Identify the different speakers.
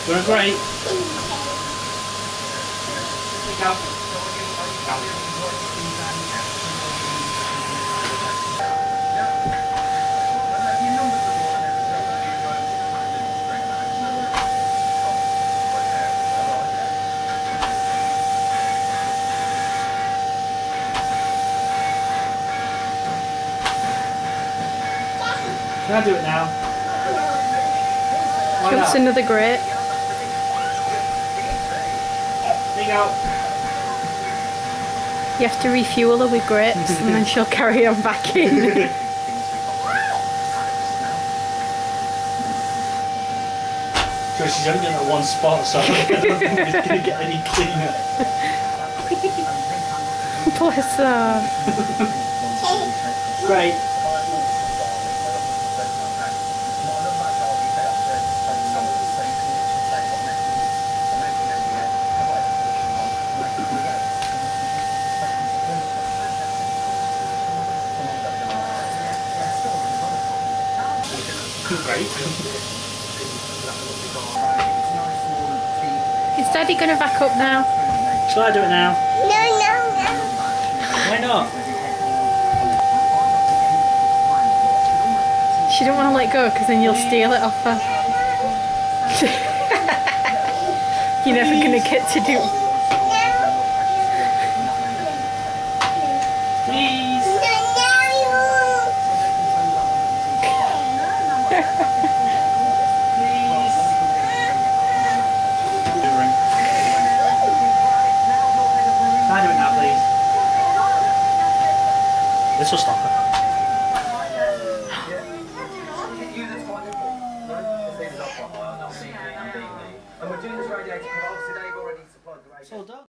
Speaker 1: Doing great. Go. Can I do it now?
Speaker 2: She wants another grape.
Speaker 1: There you go.
Speaker 2: You have to refuel her with grapes and then she'll carry on back in.
Speaker 1: So she's only in that one spot, so I don't think it's going to get any cleaner.
Speaker 2: Bless her.
Speaker 1: Great. Great.
Speaker 2: Is Daddy going to back up now?
Speaker 1: Shall I do it now?
Speaker 3: No.
Speaker 1: Why not?
Speaker 2: She don't want to let go because then you'll steal it off her. You're never going to get to do.
Speaker 1: Please. Can I do it now, please? This will stop her. And we're doing this radiator because obviously they've already supplied the radiator.